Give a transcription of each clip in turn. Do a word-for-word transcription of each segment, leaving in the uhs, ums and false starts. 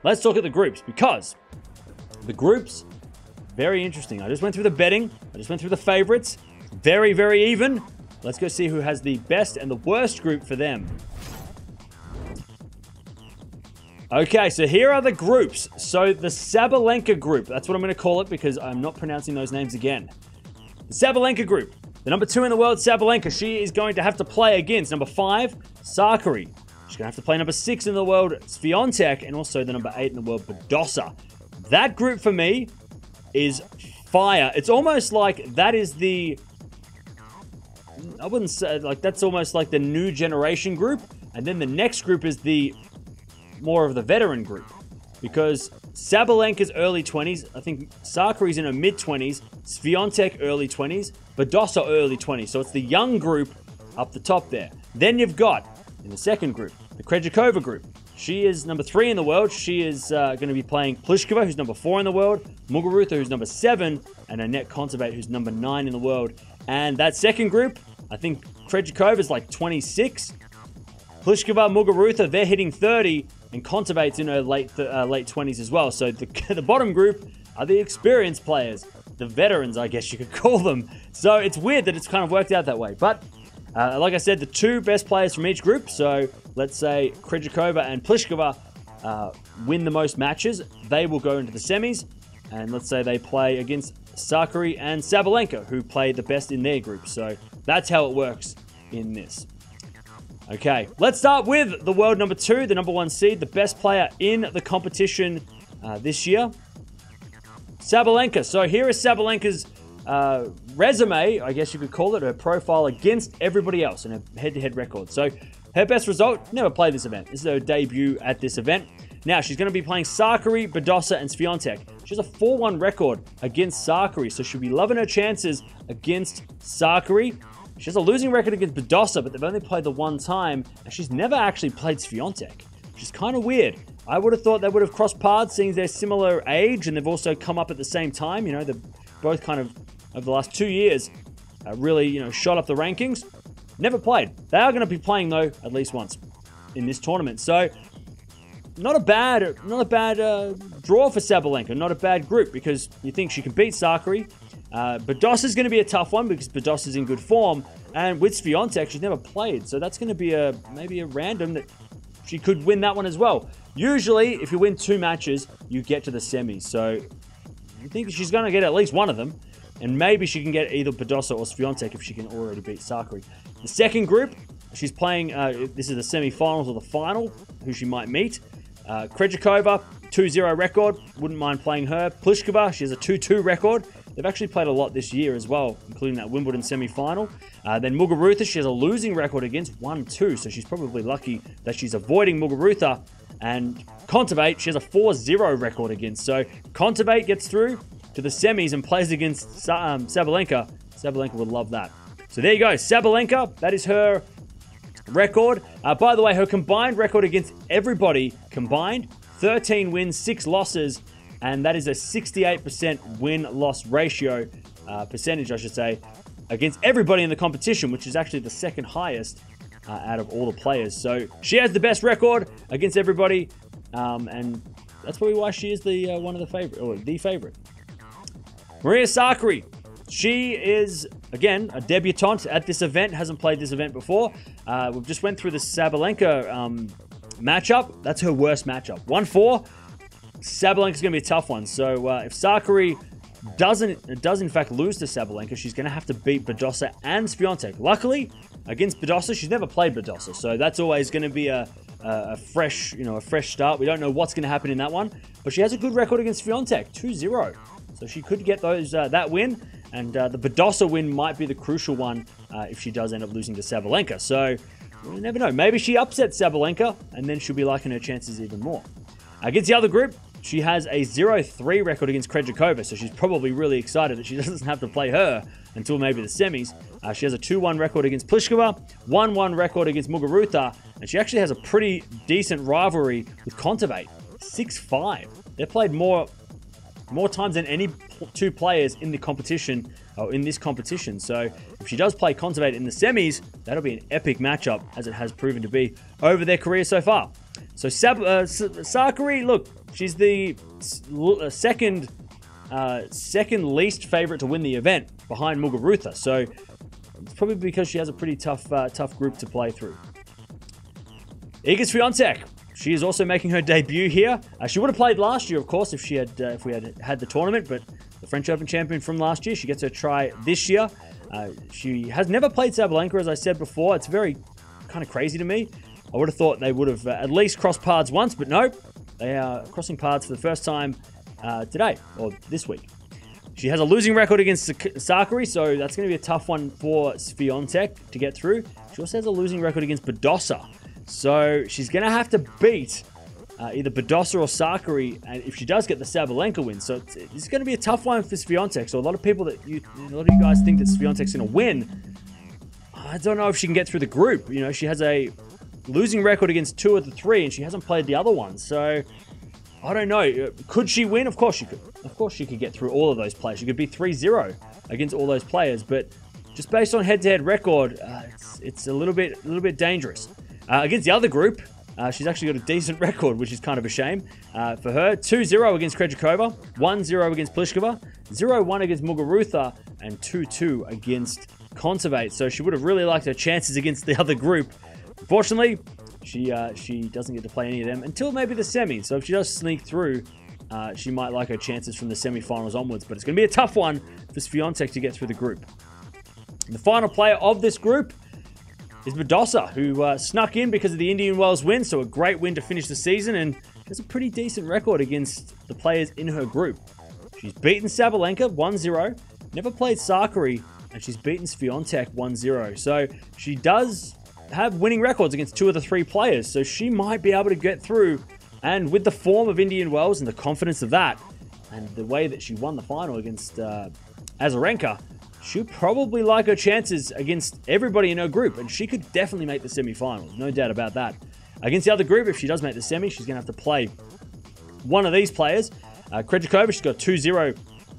let's look at the groups, because the groups, very interesting. I just went through the betting. I just went through the favorites. Very, very even. Let's go see who has the best and the worst group for them. Okay, so here are the groups. So the Sabalenka group, that's what I'm going to call it because I'm not pronouncing those names again. The Sabalenka group. The number two in the world, Sabalenka. She is going to have to play against number five, Sakkari. She's going to have to play number six in the world, Swiatek, and also the number eight in the world, Badosa. That group for me is fire. It's almost like that is the... I wouldn't say... like that's almost like the new generation group. And then the next group is the... more of the veteran group. Because Sabalenka's early twenties. I think Sakkari's in her mid-twenties. Swiatek early twenties. Badosa early twenties. So it's the young group up the top there. Then you've got, in the second group, the Krejcikova group. She is number three in the world. She is uh, going to be playing Pliskova, who's number four in the world. Muguruza, who's number seven. And Annette Kontaveit, who's number nine in the world. And that second group, I think Krejcikova is like twenty-six. Pliskova, Muguruza, they're hitting thirty. And Kontaveit's in her late uh, late twenties as well. So the, the bottom group are the experienced players. The veterans, I guess you could call them. So it's weird that it's kind of worked out that way. But uh, like I said, the two best players from each group. So let's say Krejcikova and Pliskova uh, win the most matches. They will go into the semis. And let's say they play against Sakkari and Sabalenka, who play the best in their group. So that's how it works in this. Okay, let's start with the world number two, the number one seed, the best player in the competition uh, this year, Sabalenka. So here is Sabalenka's uh, resume, I guess you could call it, her profile against everybody else in a head-to-head record. So her best result, never played this event. This is her debut at this event. Now, she's going to be playing Sakkari, Badosa, and Swiatek. She has a four one record against Sakkari, so she'll be loving her chances against Sakkari. She has a losing record against Badosa, but they've only played the one time, and she's never actually played Swiatek, which is kind of weird. I would have thought they would have crossed paths, seeing they're similar age, and they've also come up at the same time. You know, they've both kind of, over the last two years, uh, really, you know, shot up the rankings. Never played. They are going to be playing, though, at least once in this tournament. So, not a bad, not a bad uh, draw for Sabalenka. Not a bad group, because you think she can beat Sakkari. Uh, Badosa is going to be a tough one because Badosa is in good form, and with Swiatek, she's never played, so that's going to be a maybe a random that she could win that one as well. Usually, if you win two matches, you get to the semis, so I think she's going to get at least one of them, and maybe she can get either Badosa or Swiatek if she can already beat Sakkari. The second group, she's playing, uh, this is the semi-finals or the final, who she might meet. Uh, Krejcikova, two zero record, wouldn't mind playing her. Pliskova, she has a two two record. They've actually played a lot this year as well, including that Wimbledon semi-final. Uh, then Muguruza, she has a losing record against one two, so she's probably lucky that she's avoiding Muguruza. And Kontaveit, she has a four zero record against. So Kontaveit gets through to the semis and plays against um, Sabalenka. Sabalenka would love that. So there you go, Sabalenka, that is her record. Uh, by the way, her combined record against everybody combined, thirteen wins, six losses, and that is a sixty-eight percent win-loss ratio, uh, percentage, I should say, against everybody in the competition, which is actually the second highest uh, out of all the players. So she has the best record against everybody, um, and that's probably why she is the uh, one of the favorite, or the favorite. Maria Sakkari. She is, again, a debutante at this event, hasn't played this event before. Uh, we've just went through the Sabalenka um, matchup. That's her worst matchup. one four. Sabalenka's going to be a tough one. So uh, if Sakkari doesn't, does in fact lose to Sabalenka, she's going to have to beat Badosa and Swiatek. Luckily, against Badosa, she's never played Badosa. So that's always going to be a, a, a fresh, you know, a fresh start. We don't know what's going to happen in that one. But she has a good record against Swiatek, two zero. So she could get those uh, that win. And uh, the Badosa win might be the crucial one uh, if she does end up losing to Sabalenka. So, you never know. Maybe she upsets Sabalenka, and then she'll be liking her chances even more. Against the other group, she has a zero three record against Krejcikova, so she's probably really excited that she doesn't have to play her until maybe the semis. Uh, she has a two one record against Pliskova, one one record against Muguruza, and she actually has a pretty decent rivalry with Kontaveit, six five. They've played more... more times than any two players in the competition, or in this competition. So if she does play Kontaveit in the semis, that'll be an epic matchup, as it has proven to be over their career so far. So Sab uh, Sakkari, look, she's the second uh, second least favorite to win the event behind Muguruza. So it's probably because she has a pretty tough uh, tough group to play through. Iga Swiatek, she is also making her debut here. Uh, she would have played last year, of course, if she had uh, if we had had the tournament. But the French Open champion from last year, she gets her try this year. Uh, she has never played Sabalenka, as I said before. It's very kind of crazy to me. I would have thought they would have uh, at least crossed paths once, but no, they are crossing paths for the first time uh, today or this week. She has a losing record against Sakkari, so that's going to be a tough one for Swiatek to get through. She also has a losing record against Badosa, so she's going to have to beat uh, either Badosa or Sakkari, and if she does get the Sabalenka win. So it's, it's going to be a tough one for Swiatek. So a lot of people that you, a lot of you guys think that Swiatek's going to win. I don't know if she can get through the group. You know, she has a losing record against two of the three, and she hasn't played the other one. So I don't know. Could she win? Of course she could. Of course she could get through all of those players. She could be three zero against all those players. But just based on head-to-head record, uh, it's, it's a little bit, a little bit dangerous. Uh, against the other group, uh, she's actually got a decent record, which is kind of a shame uh, for her. two zero against Krejcikova, one zero against Pliskova, zero one against Muguruza, and two two against Kontaveit. So she would have really liked her chances against the other group. Unfortunately, she uh, she doesn't get to play any of them until maybe the semis. So if she does sneak through, uh, she might like her chances from the semifinals onwards. But it's going to be a tough one for Swiatek to get through the group. The final player of this group is Badosa, who uh, snuck in because of the Indian Wells win. So a great win to finish the season, and has a pretty decent record against the players in her group. She's beaten Sabalenka one zero, never played Sakkari, and she's beaten Swiatek one zero. So she does have winning records against two of the three players, so she might be able to get through. And with the form of Indian Wells and the confidence of that, and the way that she won the final against uh, Azarenka, she'll probably like her chances against everybody in her group, and she could definitely make the semifinals, no doubt about that. Against the other group, if she does make the semi, she's going to have to play one of these players. Uh, Krejcikova, she's got two zero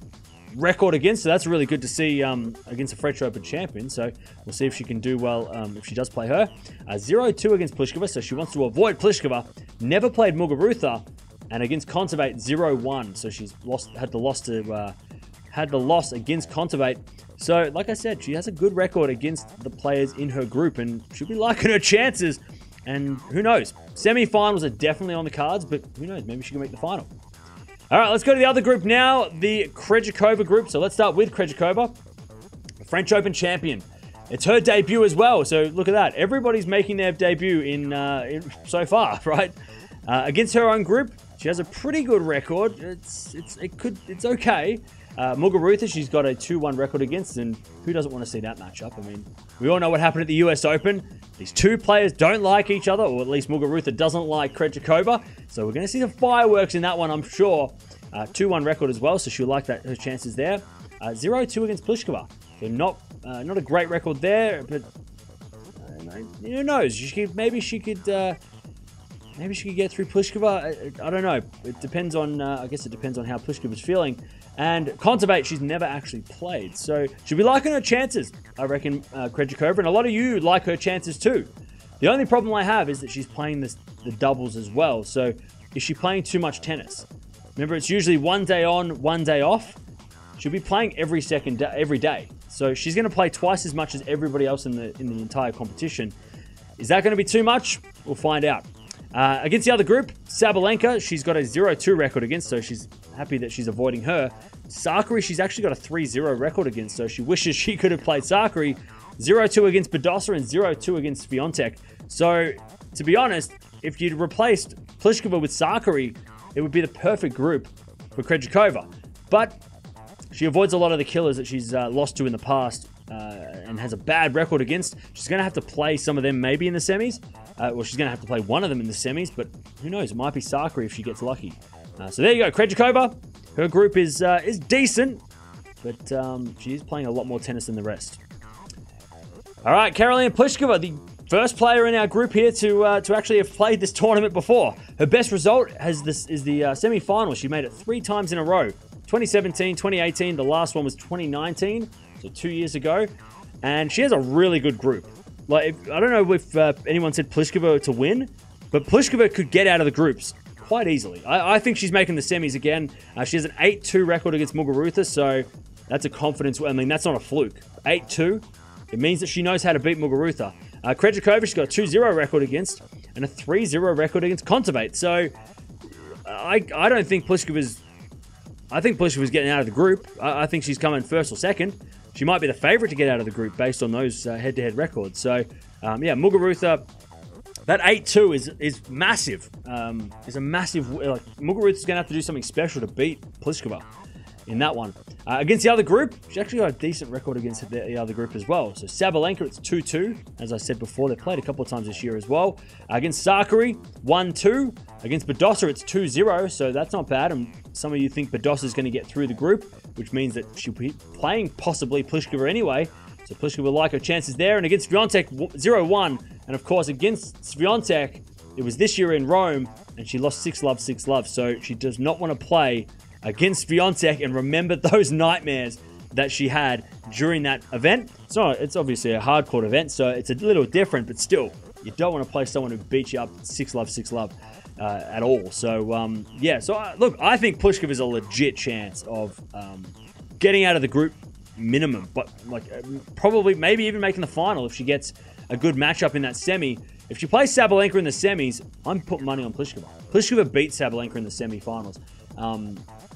record against, so that's really good to see um, against a French Open champion. So we'll see if she can do well um, if she does play her. Uh, zero two against Pliskova, so she wants to avoid Pliskova. Never played Muguruza, and against Kontaveit zero one, so she's lost, had the loss to uh, had the loss against Kontaveit. So like I said, she has a good record against the players in her group, and she'll be liking her chances. And who knows? Semi-finals are definitely on the cards, but who knows? Maybe she can make the final. All right, let's go to the other group now, the Krejcikova group. So let's start with Krejcikova, French Open champion. It's her debut as well. So look at that. Everybody's making their debut in, uh, in so far, right? Uh, against her own group, she has a pretty good record. It's it's it could it's okay. Uh, Muguruza, she's got a two one record against, and who doesn't want to see that matchup? I mean, we all know what happened at the U S Open. These two players don't like each other, or at least Muguruza doesn't like Krejcikova. So we're going to see some fireworks in that one, I'm sure. Uh, two one record as well, so she'll like that her chances there. Uh, zero two against Pliskova. So not uh, not a great record there, but uh, who knows? She could, maybe she could uh, maybe she could get through Pliskova. I, I don't know. It depends on. Uh, I guess it depends on how Pliskova's feeling. And Kontaveit, she's never actually played, so she'll be liking her chances, I reckon, uh, Krejcikova, and a lot of you like her chances too. The only problem I have is that she's playing this, the doubles as well. So is she playing too much tennis? Remember, it's usually one day on, one day off. She'll be playing every second day, every day. So she's going to play twice as much as everybody else in the in the entire competition. Is that going to be too much? We'll find out. Uh, against the other group, Sabalenka, she's got a zero two record against, so she's happy that she's avoiding her. Sakkari, she's actually got a three zero record against, so she wishes she could have played Sakkari. zero two against Badosa and zero two against Swiatek. So, to be honest, if you'd replaced Pliskova with Sakkari, it would be the perfect group for Krejcikova. But she avoids a lot of the killers that she's uh, lost to in the past uh, and has a bad record against. She's going to have to play some of them maybe in the semis. Uh, well, she's going to have to play one of them in the semis, but who knows? It might be Sakkari if she gets lucky. Uh, so there you go, Krejcikova. Her group is uh, is decent, but um, she is playing a lot more tennis than the rest. All right, Karolina Pliskova, the first player in our group here to uh, to actually have played this tournament before. Her best result has this is the uh, semi-final. She made it three times in a row. twenty seventeen, twenty eighteen, the last one was twenty nineteen, so two years ago. And she has a really good group. Like, if, I don't know if uh, anyone said Pliskova to win, But Pliskova could get out of the groups quite easily. I, I think she's making the semis again. Uh, she has an eight two record against Muguruza, so that's a confidence. I mean, that's not a fluke. eight two, it means that she knows how to beat Muguruza. Uh, Krejcikova, she's got a two zero record against, and a three zero record against Kontaveit. So, I, I don't think Pliskova's... I think Pliskova's getting out of the group. I, I think she's coming first or second. She might be the favorite to get out of the group based on those uh, head-to-head records. So, um, yeah, Muguruza, that eight two is is massive. Um, is a massive... Like, Muguruza's going to have to do something special to beat Pliskova in that one. Uh, against the other group, she actually got a decent record against the, the other group as well. So Sabalenka, it's two two. As I said before, they played a couple of times this year as well. Uh, against Sakkari, one two. Against Badosa, it's two zero. So that's not bad. And some of you think Badosa is going to get through the group, which means that she'll be playing possibly Pliskova anyway. So Pliskova will like her chances there. And against Swiatek, zero one. And of course, against Swiatek, it was this year in Rome, and she lost six love, six love. So she does not want to play against Swiatek, and remember those nightmares that she had during that event. It's not, it's obviously a hardcore event, so it's a little different, but still, you don't want to play someone who beats you up six love, six love uh, at all. So, um, yeah, so uh, look, I think Pliskova is a legit chance of um, getting out of the group minimum, but like uh, probably maybe even making the final if she gets a good matchup in that semi. If she plays Sabalenka in the semis, I'm putting money on Pliskova. Pliskova beat Sabalenka in the semifinals. Um,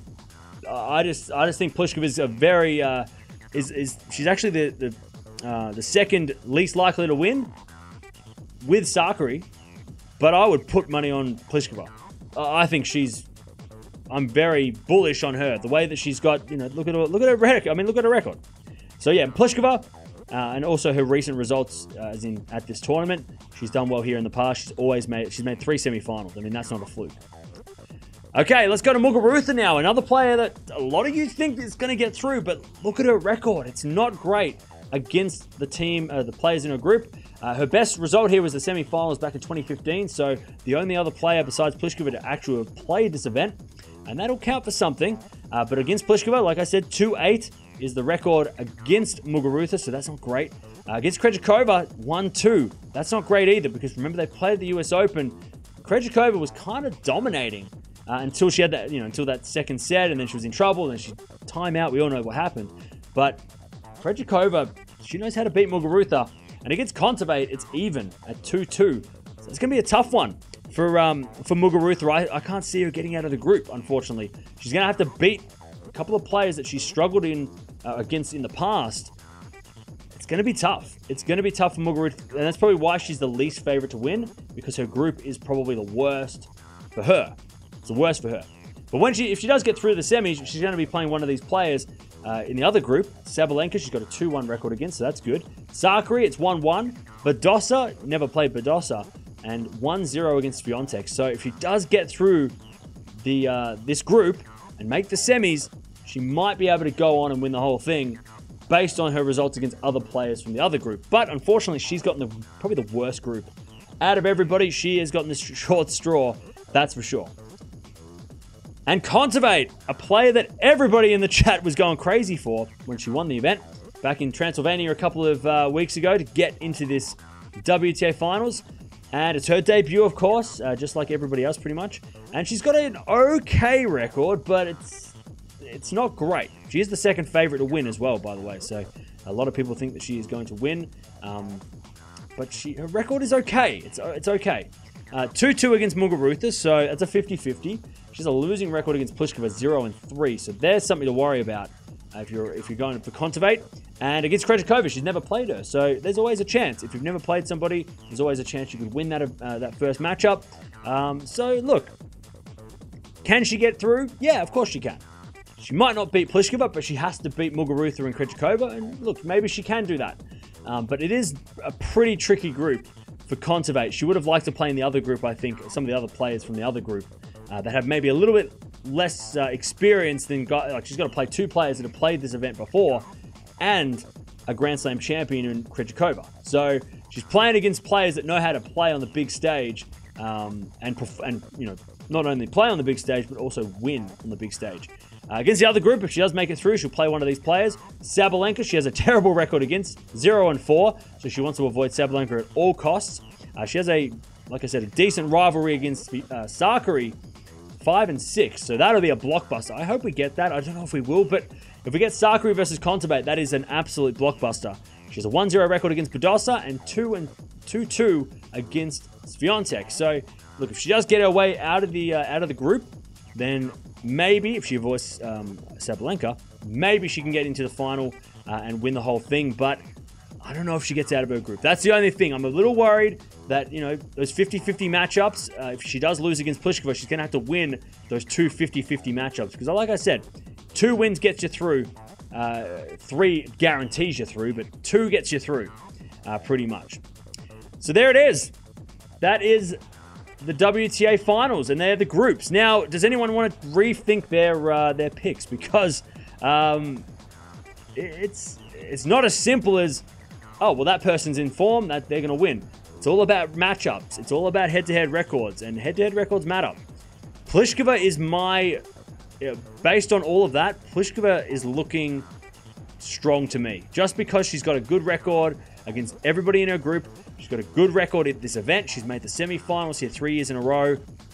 I just, I just think Pliskova is a very, uh, is is she's actually the the uh, the second least likely to win with Sakkari, but I would put money on Pliskova. Uh, I think she's, I'm very bullish on her. The way that she's got, you know, look at her, look at her record. I mean, look at her record. So yeah, Pliskova, uh, and also her recent results, uh, as in at this tournament, she's done well here in the past. She's always made, she's made three semifinals. I mean, that's not a fluke. Okay, let's go to Muguruza now. Another player that a lot of you think is going to get through, but look at her record. It's not great against the team, uh, the players in her group. Uh, her best result here was the semifinals back in twenty fifteen, so the only other player besides Pliskova to actually have played this event, and that'll count for something. Uh, but against Pliskova, like I said, two eight is the record against Muguruza, so that's not great. Uh, against Krejcikova, one two. That's not great either, because remember they played the U S Open. Krejcikova was kind of dominating Uh, until she had that, you know, until that second set, and then she was in trouble, and then she time out. We all know what happened. But Krejcikova, she knows how to beat Muguruza. And against Kontaveit, it's even at two two. So it's going to be a tough one for um, for Muguruza. I, I can't see her getting out of the group, unfortunately. She's going to have to beat a couple of players that she's struggled in uh, against in the past. It's going to be tough. It's going to be tough for Muguruza, and that's probably why she's the least favorite to win, because her group is probably the worst for her. It's the worst for her. But when she, if she does get through the semis, she's going to be playing one of these players uh, in the other group. Sabalenka, she's got a two one record against, so that's good. Sakkari, it's one one. Badosa, never played Badosa, and one zero against Swiatek. So if she does get through the uh, this group and make the semis, she might be able to go on and win the whole thing based on her results against other players from the other group. But unfortunately, she's gotten the, probably the worst group. Out of everybody, she has gotten the short straw, that's for sure. And Kontaveit, a player that everybody in the chat was going crazy for when she won the event back in Transylvania a couple of uh, weeks ago to get into this W T A Finals. And it's her debut, of course, uh, just like everybody else pretty much. And she's got an okay record, but it's it's not great. She is the second favorite to win as well, by the way. So a lot of people think that she is going to win. Um, but she her record is okay. It's, it's okay. two two uh, against Muguruza, so that's a fifty fifty. She has a losing record against Pliskova, zero and three. So there's something to worry about uh, if you're if you're going for Kontaveit. And against Krejcikova, she's never played her. So there's always a chance. If you've never played somebody, there's always a chance you could win that uh, that first matchup. Um, so look, can she get through? Yeah, of course she can. She might not beat Pliskova, but she has to beat Muguruza and Krejcikova. And look, maybe she can do that. Um, but it is a pretty tricky group for Kontaveit. She would have liked to play in the other group, I think, some of the other players from the other group. Uh, that have maybe a little bit less uh, experience than got, like she's got to play two players that have played this event before and a Grand Slam champion in Krejcikova. So she's playing against players that know how to play on the big stage um, and, and you know, not only play on the big stage, but also win on the big stage. Uh, against the other group, if she does make it through, she'll play one of these players. Sabalenka, she has a terrible record against, zero and four, so she wants to avoid Sabalenka at all costs. Uh, she has a like I said, a decent rivalry against uh, Sakkari, five and six. So that'll be a blockbuster. I hope we get that. I don't know if we will, but if we get Sakkari versus Kontaveit, that is an absolute blockbuster. She has a one zero record against Badosa and two and two two against Swiatek. So look, if she does get her way out of the uh, out of the group, then maybe if she avoids um, Sabalenka, maybe she can get into the final uh, and win the whole thing. But I don't know if she gets out of her group. That's the only thing. I'm a little worried that, you know, those fifty fifty matchups, uh, if she does lose against Pliskova, she's going to have to win those two fifty fifty matchups. Because like I said, two wins gets you through. Uh, three guarantees you through, but two gets you through, uh, pretty much. So there it is. That is the W T A Finals, and they're the groups. Now, does anyone want to rethink their uh, their picks? Because um, it's it's not as simple as, oh, well, that person's in form, that they're going to win. It's all about matchups. It's all about head-to-head records, and head-to-head records matter. Pliskova is my... Yeah, based on all of that, Pliskova is looking strong to me. Just because she's got a good record against everybody in her group. She's got a good record at this event. She's made the semifinals here three years in a row.